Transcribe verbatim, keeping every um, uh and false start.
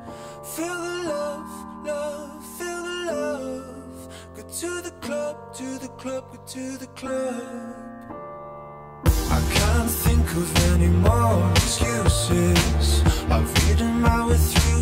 Feel the love, love, feel the love. Go to the club, to the club, go to the club. I can't think of any more excuses. I've read them out with you